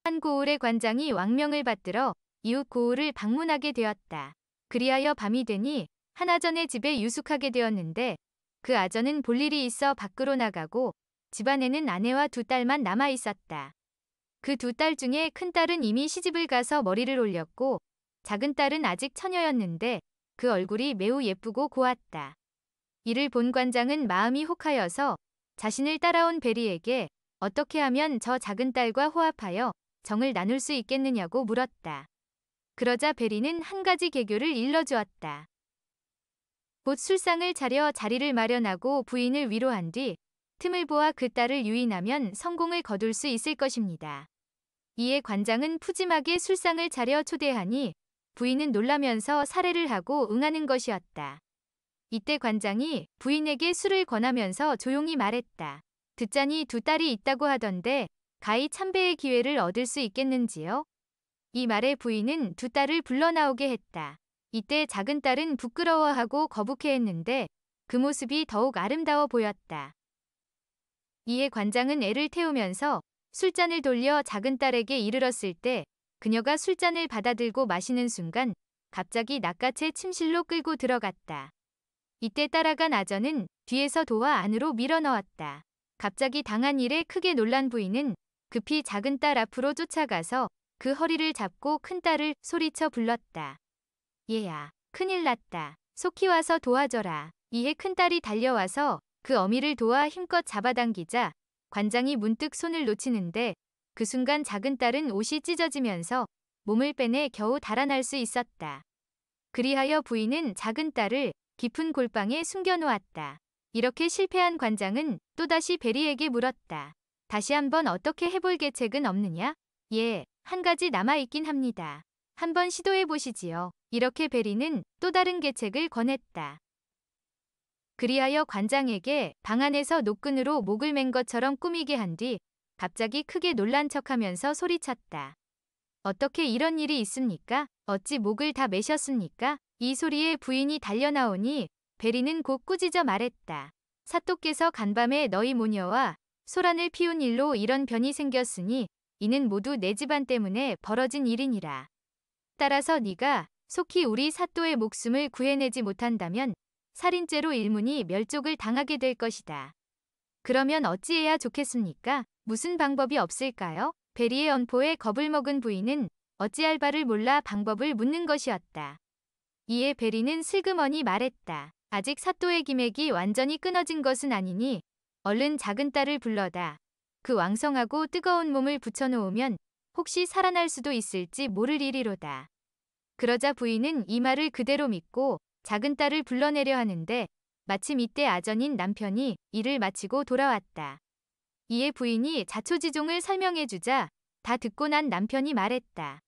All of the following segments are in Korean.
한 고을의 관장이 왕명을 받들어 이웃 고을을 방문하게 되었다. 그리하여 밤이 되니 한 아전의 집에 유숙하게 되었는데 그 아전은 볼 일이 있어 밖으로 나가고 집안에는 아내와 두 딸만 남아 있었다. 그 두 딸 중에 큰 딸은 이미 시집을 가서 머리를 올렸고 작은 딸은 아직 처녀였는데 그 얼굴이 매우 예쁘고 고왔다. 이를 본 관장은 마음이 혹하여서 자신을 따라온 베리에게 어떻게 하면 저 작은 딸과 호합하여 정을 나눌 수 있겠느냐고 물었다. 그러자 베리는 한 가지 계교를 일러주었다. 곧 술상을 차려 자리를 마련하고 부인을 위로한 뒤 틈을 보아 그 딸을 유인하면 성공을 거둘 수 있을 것입니다. 이에 관장은 푸짐하게 술상을 차려 초대하니 부인은 놀라면서 살해를 하고 응하는 것이었다. 이때 관장이 부인에게 술을 권하면서 조용히 말했다. 듣자니 두 딸이 있다고 하던데 가히 참배의 기회를 얻을 수 있겠는지요? 이 말에 부인은 두 딸을 불러 나오게 했다. 이때 작은 딸은 부끄러워하고 거북해했는데 그 모습이 더욱 아름다워 보였다. 이에 관장은 애를 태우면서 술잔을 돌려 작은 딸에게 이르렀을 때 그녀가 술잔을 받아들고 마시는 순간 갑자기 낚아채 침실로 끌고 들어갔다. 이때 따라간 아전은 뒤에서 도와 안으로 밀어넣었다. 갑자기 당한 일에 크게 놀란 부인은 급히 작은 딸 앞으로 쫓아가서 그 허리를 잡고 큰 딸을 소리쳐 불렀다. 얘야, 큰일 났다. 속히 와서 도와줘라. 이에 큰 딸이 달려와서 그 어미를 도와 힘껏 잡아당기자 관장이 문득 손을 놓치는데 그 순간 작은 딸은 옷이 찢어지면서 몸을 빼내 겨우 달아날 수 있었다. 그리하여 부인은 작은 딸을 깊은 골방에 숨겨놓았다. 이렇게 실패한 관장은 또다시 베리에게 물었다. 다시 한번 어떻게 해볼 계책은 없느냐? 예, 한 가지 남아있긴 합니다. 한번 시도해 보시지요. 이렇게 베리는 또 다른 계책을 권했다. 그리하여 관장에게 방 안에서 노끈으로 목을 맨 것처럼 꾸미게 한 뒤 갑자기 크게 놀란 척하면서 소리쳤다. 어떻게 이런 일이 있습니까? 어찌 목을 다 매셨습니까? 이 소리에 부인이 달려나오니 베리는 곧 꾸짖어 말했다. 사또께서 간밤에 너희 모녀와 소란을 피운 일로 이런 변이 생겼으니 이는 모두 내 집안 때문에 벌어진 일이니라. 따라서 네가 속히 우리 사또의 목숨을 구해내지 못한다면 살인죄로 일문이 멸족을 당하게 될 것이다. 그러면 어찌해야 좋겠습니까? 무슨 방법이 없을까요? 베리의 언포에 겁을 먹은 부인은 어찌할 바를 몰라 방법을 묻는 것이었다. 이에 베리는 슬그머니 말했다. 아직 사또의 기맥이 완전히 끊어진 것은 아니니 얼른 작은 딸을 불러다 그 왕성하고 뜨거운 몸을 붙여놓으면 혹시 살아날 수도 있을지 모를 일이로다. 그러자 부인은 이 말을 그대로 믿고 작은 딸을 불러내려 하는데 마침 이때 아전인 남편이 일을 마치고 돌아왔다. 이에 부인이 자초지종을 설명해주자 다 듣고 난 남편이 말했다.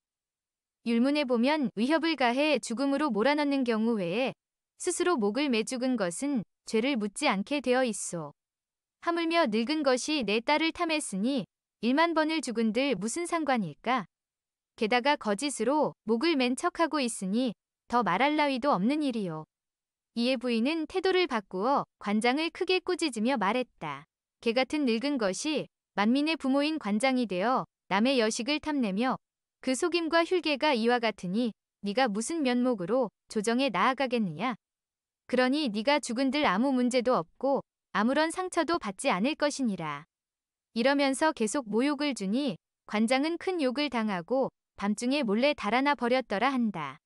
율문에 보면 위협을 가해 죽음으로 몰아넣는 경우 외에 스스로 목을 매 죽은 것은 죄를 묻지 않게 되어 있소. 하물며 늙은 것이 내 딸을 탐했으니 1만 번을 죽은들 무슨 상관일까? 게다가 거짓으로 목을 맨 척하고 있으니 더 말할 나위도 없는 일이요. 이에 부인은 태도를 바꾸어 관장을 크게 꾸짖으며 말했다. 개 같은 늙은 것이 만민의 부모인 관장이 되어 남의 여식을 탐내며 그 속임과 흉계가 이와 같으니 네가 무슨 면목으로 조정에 나아가겠느냐? 그러니 네가 죽은들 아무 문제도 없고 아무런 상처도 받지 않을 것이니라. 이러면서 계속 모욕을 주니 관장은 큰 욕을 당하고 밤중에 몰래 달아나 버렸더라 한다.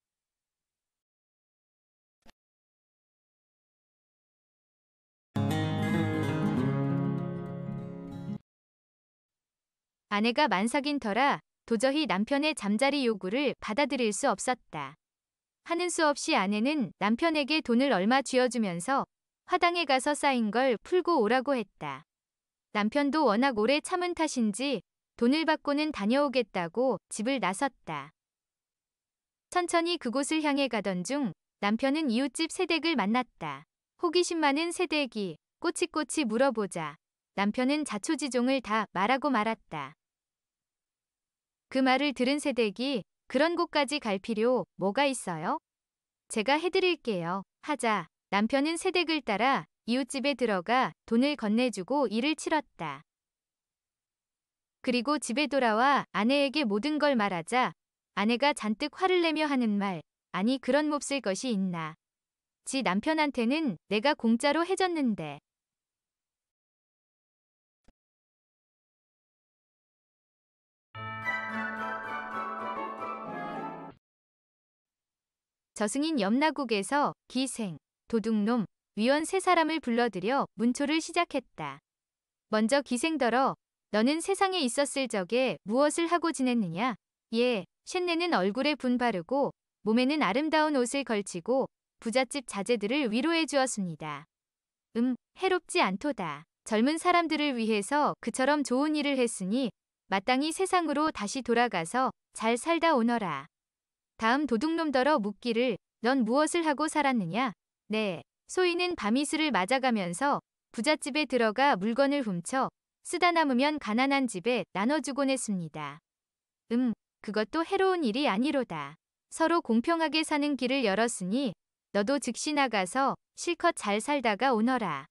아내가 만삭인 터라 도저히 남편의 잠자리 요구를 받아들일 수 없었다. 하는 수 없이 아내는 남편에게 돈을 얼마 쥐어주면서 화당에 가서 쌓인 걸 풀고 오라고 했다. 남편도 워낙 오래 참은 탓인지 돈을 받고는 다녀오겠다고 집을 나섰다. 천천히 그곳을 향해 가던 중 남편은 이웃집 새댁을 만났다. 호기심 많은 새댁이 꼬치꼬치 물어보자 남편은 자초지종을 다 말하고 말았다. 그 말을 들은 새댁이 그런 곳까지 갈 필요 뭐가 있어요? 제가 해드릴게요. 하자 남편은 새댁을 따라 이웃집에 들어가 돈을 건네주고 일을 치렀다. 그리고 집에 돌아와 아내에게 모든 걸 말하자 아내가 잔뜩 화를 내며 하는 말, 아니 그런 몹쓸 것이 있나. 지 남편한테는 내가 공짜로 해줬는데. 저승인 염라국에서 기생, 도둑놈, 위원 세 사람을 불러들여 문초를 시작했다. 먼저 기생더러 너는 세상에 있었을 적에 무엇을 하고 지냈느냐? 예, 쇳내는 얼굴에 분 바르고 몸에는 아름다운 옷을 걸치고 부잣집 자제들을 위로해 주었습니다. 해롭지 않도다. 젊은 사람들을 위해서 그처럼 좋은 일을 했으니 마땅히 세상으로 다시 돌아가서 잘 살다 오너라. 다음 도둑놈더러 묻기를 넌 무엇을 하고 살았느냐? 네, 소인은 밤이슬을 맞아가면서 부잣집에 들어가 물건을 훔쳐 쓰다 남으면 가난한 집에 나눠주곤 했습니다. 그것도 해로운 일이 아니로다. 서로 공평하게 사는 길을 열었으니 너도 즉시 나가서 실컷 잘 살다가 오너라.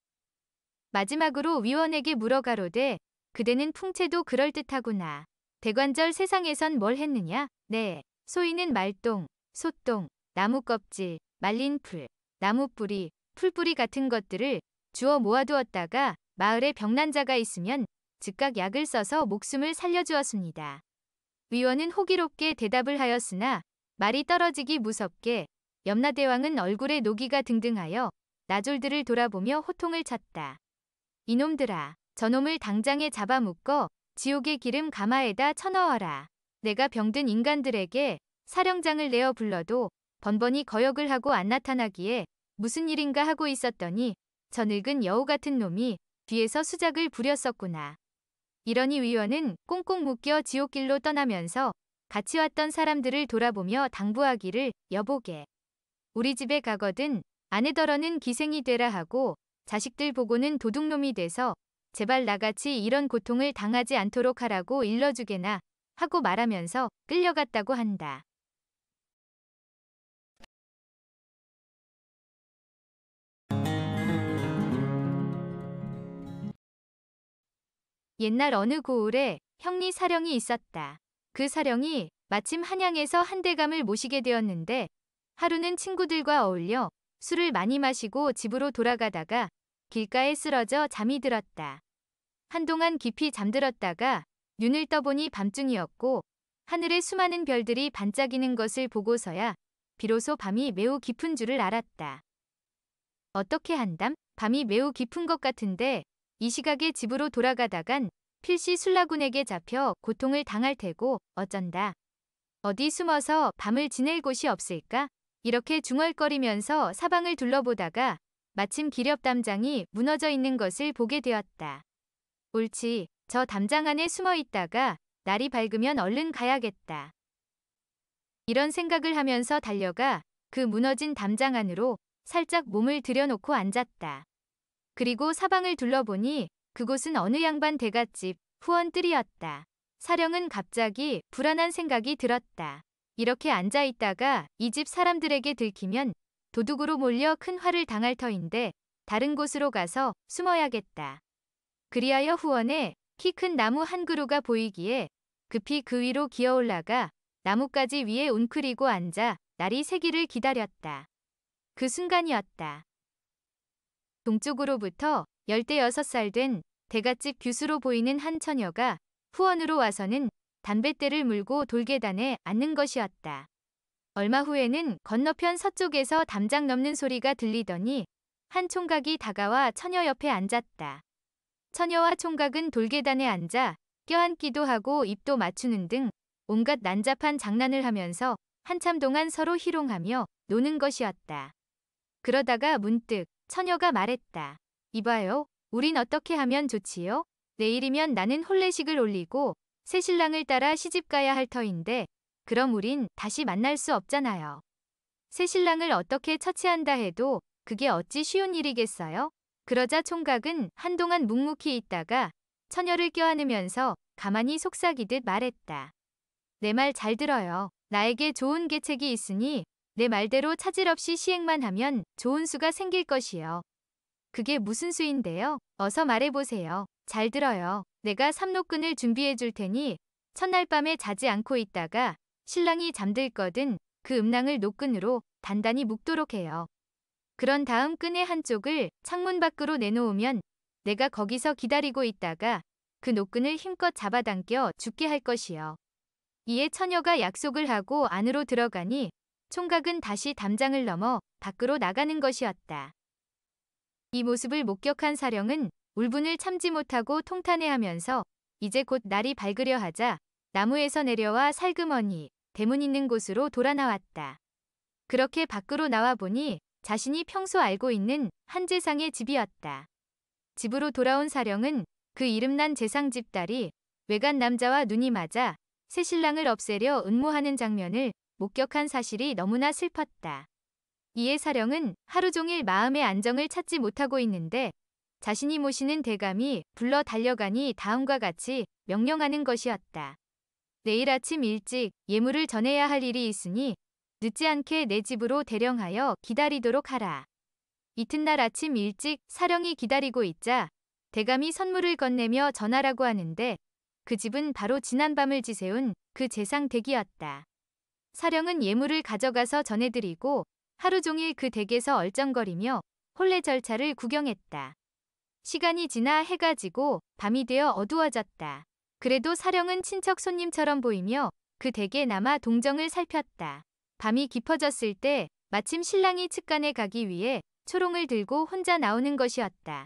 마지막으로 위원에게 물어가로되 그대는 풍채도 그럴듯하구나. 대관절 세상에선 뭘 했느냐? 네, 소인은 말똥, 소똥, 나무 껍질, 말린 풀, 나무 뿌리, 풀뿌리 같은 것들을 주워 모아두었다가 마을에 병난자가 있으면 즉각 약을 써서 목숨을 살려주었습니다. 위원은 호기롭게 대답을 하였으나 말이 떨어지기 무섭게 염라대왕은 얼굴에 노기가 등등하여 나졸들을 돌아보며 호통을 쳤다. 이놈들아, 저놈을 당장에 잡아묶어 지옥의 기름 가마에다 쳐넣어라. 내가 병든 인간들에게 사령장을 내어 불러도 번번이 거역을 하고 안 나타나기에 무슨 일인가 하고 있었더니 저 늙은 여우 같은 놈이 뒤에서 수작을 부렸었구나. 이러니 위원은 꽁꽁 묶여 지옥길로 떠나면서 같이 왔던 사람들을 돌아보며 당부하기를 여보게. 우리 집에 가거든 아내더러는 기생이 되라 하고 자식들 보고는 도둑놈이 돼서 제발 나같이 이런 고통을 당하지 않도록 하라고 일러주게나 하고 말하면서 끌려갔다고 한다. 옛날 어느 고을에 형리 사령이 있었다. 그 사령이 마침 한양에서 한대감을 모시게 되었는데 하루는 친구들과 어울려 술을 많이 마시고 집으로 돌아가다가 길가에 쓰러져 잠이 들었다. 한동안 깊이 잠들었다가 눈을 떠보니 밤중이었고 하늘에 수많은 별들이 반짝이는 것을 보고서야 비로소 밤이 매우 깊은 줄을 알았다. 어떻게 한담? 밤이 매우 깊은 것 같은데 이 시각에 집으로 돌아가다간 필시 술라군에게 잡혀 고통을 당할 테고 어쩐다. 어디 숨어서 밤을 지낼 곳이 없을까? 이렇게 중얼거리면서 사방을 둘러보다가 마침 기렵담장이 무너져 있는 것을 보게 되었다. 옳지, 저 담장 안에 숨어 있다가 날이 밝으면 얼른 가야겠다. 이런 생각을 하면서 달려가 그 무너진 담장 안으로 살짝 몸을 들여놓고 앉았다. 그리고 사방을 둘러보니 그곳은 어느 양반 대갓집 후원뜰이었다. 사령은 갑자기 불안한 생각이 들었다. 이렇게 앉아 있다가 이 집 사람들에게 들키면 도둑으로 몰려 큰 화를 당할 터인데 다른 곳으로 가서 숨어야겠다. 그리하여 후원에 키 큰 나무 한 그루가 보이기에 급히 그 위로 기어 올라가 나뭇가지 위에 웅크리고 앉아 날이 새기를 기다렸다. 그 순간이었다. 동쪽으로부터 16살 된 대갓집 규수로 보이는 한 처녀가 후원으로 와서는 담뱃대를 물고 돌계단에 앉는 것이었다. 얼마 후에는 건너편 서쪽에서 담장 넘는 소리가 들리더니 한 총각이 다가와 처녀 옆에 앉았다. 처녀와 총각은 돌계단에 앉아 껴안기도 하고 입도 맞추는 등 온갖 난잡한 장난을 하면서 한참 동안 서로 희롱하며 노는 것이었다. 그러다가 문득 처녀가 말했다. 이봐요, 우린 어떻게 하면 좋지요? 내일이면 나는 혼례식을 올리고 새신랑을 따라 시집가야 할 터인데 그럼 우린 다시 만날 수 없잖아요. 새신랑을 어떻게 처치한다 해도 그게 어찌 쉬운 일이겠어요? 그러자 총각은 한동안 묵묵히 있다가 처녀를 껴안으면서 가만히 속삭이듯 말했다. 내 말 잘 들어요. 나에게 좋은 계책이 있으니 내 말대로 차질 없이 시행만 하면 좋은 수가 생길 것이요. 그게 무슨 수인데요? 어서 말해보세요. 잘 들어요. 내가 삼노끈을 준비해 줄 테니 첫날 밤에 자지 않고 있다가 신랑이 잠들거든 그 음낭을 노끈으로 단단히 묶도록 해요. 그런 다음 끈의 한쪽을 창문 밖으로 내놓으면 내가 거기서 기다리고 있다가 그 노끈을 힘껏 잡아당겨 죽게 할 것이요. 이에 처녀가 약속을 하고 안으로 들어가니 총각은 다시 담장을 넘어 밖으로 나가는 것이었다. 이 모습을 목격한 사령은 울분을 참지 못하고 통탄해하면서 이제 곧 날이 밝으려 하자 나무에서 내려와 살그머니 대문 있는 곳으로 돌아 나왔다. 그렇게 밖으로 나와 보니 자신이 평소 알고 있는 한 재상의 집이었다. 집으로 돌아온 사령은 그 이름난 재상 집딸이 외간 남자와 눈이 맞아 새신랑을 없애려 음모하는 장면을 목격한 사실이 너무나 슬펐다. 이에 사령은 하루 종일 마음의 안정을 찾지 못하고 있는데 자신이 모시는 대감이 불러 달려가니 다음과 같이 명령하는 것이었다. 내일 아침 일찍 예물을 전해야 할 일이 있으니 늦지 않게 내 집으로 대령하여 기다리도록 하라. 이튿날 아침 일찍 사령이 기다리고 있자 대감이 선물을 건네며 전하라고 하는데 그 집은 바로 지난밤을 지새운 그 재상 댁이었다. 사령은 예물을 가져가서 전해드리고 하루 종일 그 댁에서 얼쩡거리며 혼례 절차를 구경했다. 시간이 지나 해가 지고 밤이 되어 어두워졌다. 그래도 사령은 친척 손님처럼 보이며 그 댁에 남아 동정을 살폈다. 밤이 깊어졌을 때 마침 신랑이 측간에 가기 위해 초롱을 들고 혼자 나오는 것이었다.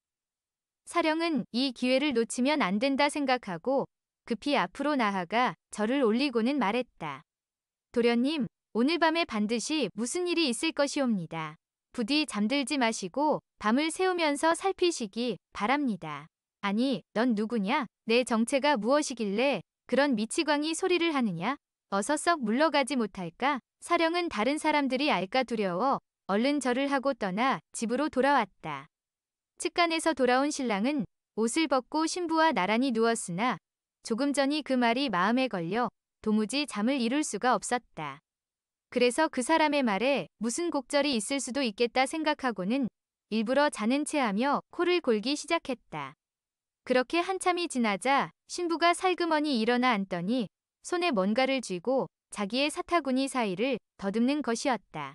사령은 이 기회를 놓치면 안 된다 생각하고 급히 앞으로 나아가 절을 올리고는 말했다. 도련님, 오늘 밤에 반드시 무슨 일이 있을 것이옵니다. 부디 잠들지 마시고 밤을 새우면서 살피시기 바랍니다. 아니, 넌 누구냐? 내 정체가 무엇이길래 그런 미치광이 소리를 하느냐? 어서 썩 물러가지 못할까? 사령은 다른 사람들이 알까 두려워 얼른 절을 하고 떠나 집으로 돌아왔다. 측간에서 돌아온 신랑은 옷을 벗고 신부와 나란히 누웠으나 조금 전이 그 말이 마음에 걸려 도무지 잠을 이룰 수가 없었다. 그래서 그 사람의 말에 무슨 곡절이 있을 수도 있겠다 생각하고는 일부러 자는 체하며 코를 골기 시작했다. 그렇게 한참이 지나자 신부가 살그머니 일어나 앉더니 손에 뭔가를 쥐고 자기의 사타구니 사이를 더듬는 것이었다.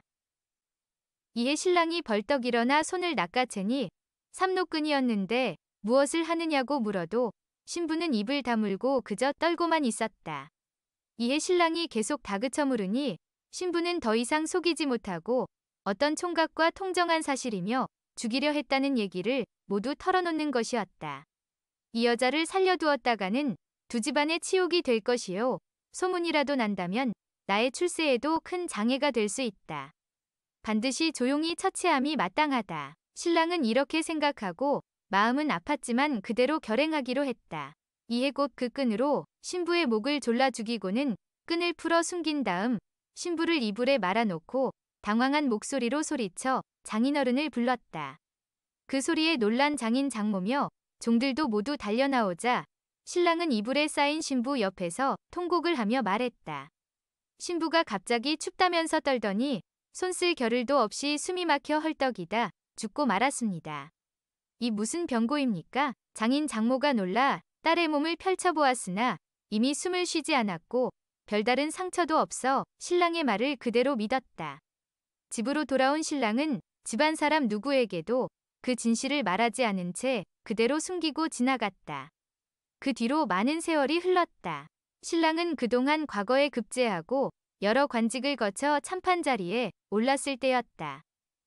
이에 신랑이 벌떡 일어나 손을 낚아채니 삼노끈이었는데 무엇을 하느냐고 물어도 신부는 입을 다물고 그저 떨고만 있었다. 이에 신랑이 계속 다그쳐 물으니 신부는 더 이상 속이지 못하고 어떤 총각과 통정한 사실이며 죽이려 했다는 얘기를 모두 털어놓는 것이었다. 이 여자를 살려두었다가는 두 집안의 치욕이 될 것이요. 소문이라도 난다면 나의 출세에도 큰 장애가 될 수 있다. 반드시 조용히 처치함이 마땅하다. 신랑은 이렇게 생각하고 마음은 아팠지만 그대로 결행하기로 했다. 이에 곧 그 끈으로 신부의 목을 졸라 죽이고는 끈을 풀어 숨긴 다음 신부를 이불에 말아놓고 당황한 목소리로 소리쳐 장인어른을 불렀다. 그 소리에 놀란 장인 장모며 종들도 모두 달려나오자 신랑은 이불에 쌓인 신부 옆에서 통곡을 하며 말했다. 신부가 갑자기 춥다면서 떨더니 손 쓸 겨를도 없이 숨이 막혀 헐떡이다 죽고 말았습니다. 이 무슨 병고입니까? 장인 장모가 놀라 딸의 몸을 펼쳐보았으나 이미 숨을 쉬지 않았고 별다른 상처도 없어 신랑의 말을 그대로 믿었다. 집으로 돌아온 신랑은 집안 사람 누구에게도 그 진실을 말하지 않은 채 그대로 숨기고 지나갔다. 그 뒤로 많은 세월이 흘렀다. 신랑은 그동안 과거에 급제하고 여러 관직을 거쳐 참판 자리에 올랐을 때였다.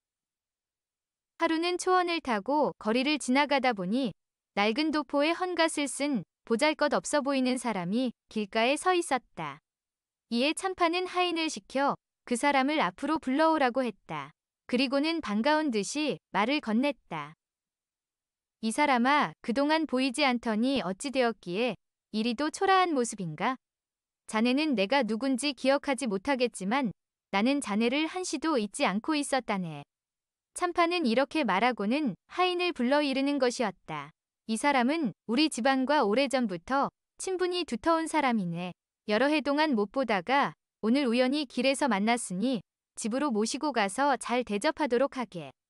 하루는 초원을 타고 거리를 지나가다 보니 낡은 도포에 헌갓을 쓴 보잘것없어 보이는 사람이 길가에 서 있었다. 이에 참판은 하인을 시켜 그 사람을 앞으로 불러오라고 했다. 그리고는 반가운 듯이 말을 건넸다. 이 사람아, 그동안 보이지 않더니 어찌 되었기에 이리도 초라한 모습인가? 자네는 내가 누군지 기억하지 못하겠지만 나는 자네를 한시도 잊지 않고 있었다네. 참판은 이렇게 말하고는 하인을 불러 이르는 것이었다. 이 사람은 우리 집안과 오래전부터 친분이 두터운 사람이네. 여러 해 동안 못 보다가 오늘 우연히 길에서 만났으니 집으로 모시고 가서 잘 대접하도록 하게.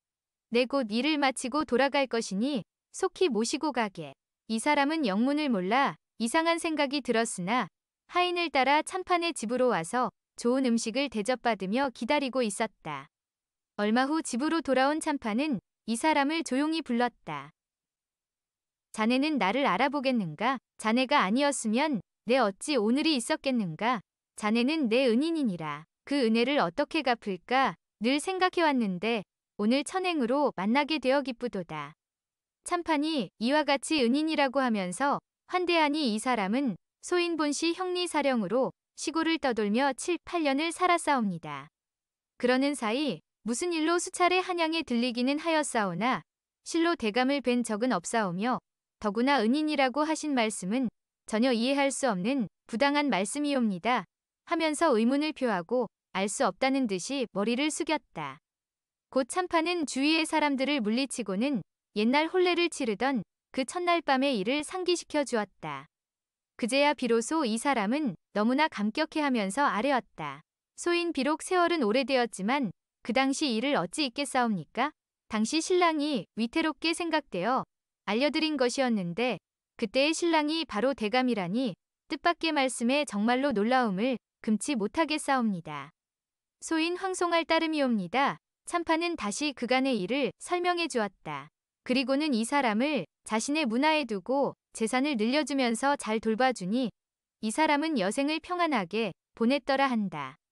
내 곧 일을 마치고 돌아갈 것이니 속히 모시고 가게. 이 사람은 영문을 몰라 이상한 생각이 들었으나 하인을 따라 참판의 집으로 와서 좋은 음식을 대접받으며 기다리고 있었다. 얼마 후 집으로 돌아온 참판은 이 사람을 조용히 불렀다. 자네는 나를 알아보겠는가? 자네가 아니었으면 내 어찌 오늘이 있었겠는가? 자네는 내 은인이니라. 그 은혜를 어떻게 갚을까? 늘 생각해왔는데 오늘 천행으로 만나게 되어 기쁘도다. 참판이 이와 같이 은인이라고 하면서 환대하니 이 사람은 소인본씨 형리사령으로 시골을 떠돌며 7, 8년을 살았사옵니다. 그러는 사이 무슨 일로 수차례 한양에 들리기는 하였사오나 실로 대감을 뵌 적은 없사오며 더구나 은인이라고 하신 말씀은 전혀 이해할 수 없는 부당한 말씀이옵니다. 하면서 의문을 표하고 알 수 없다는 듯이 머리를 숙였다. 곧 참판은 주위의 사람들을 물리치고는 옛날 혼례를 치르던 그 첫날 밤의 일을 상기시켜 주었다. 그제야 비로소 이 사람은 너무나 감격해하면서 아뢰었다. 소인 비록 세월은 오래되었지만 그 당시 일을 어찌 잊겠사옵니까? 당시 신랑이 위태롭게 생각되어 알려드린 것이었는데 그때의 신랑이 바로 대감이라니 뜻밖의 말씀에 정말로 놀라움을 금치 못하겠사옵니다. 소인 황송할 따름이옵니다. 참판은 다시 그간의 일을 설명해 주었다. 그리고는 이 사람을 자신의 문하에 두고 재산을 늘려주면서 잘 돌봐주니 이 사람은 여생을 평안하게 보냈더라 한다.